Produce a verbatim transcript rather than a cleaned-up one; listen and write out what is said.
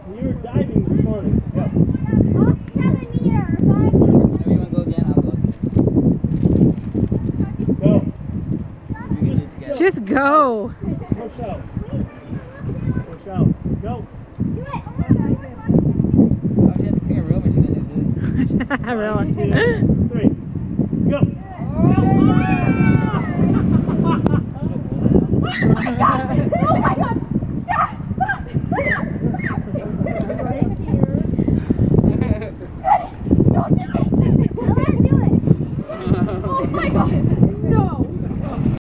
You were diving this morning. Go. Oh, seven meter, five meter. Whenever you want to go again, I'll go. Go. Just go. Push out. Push out. Go. Do it. Oh, she has to clean her room and she's going to do it. Really? One, two, three. Go. So cool now.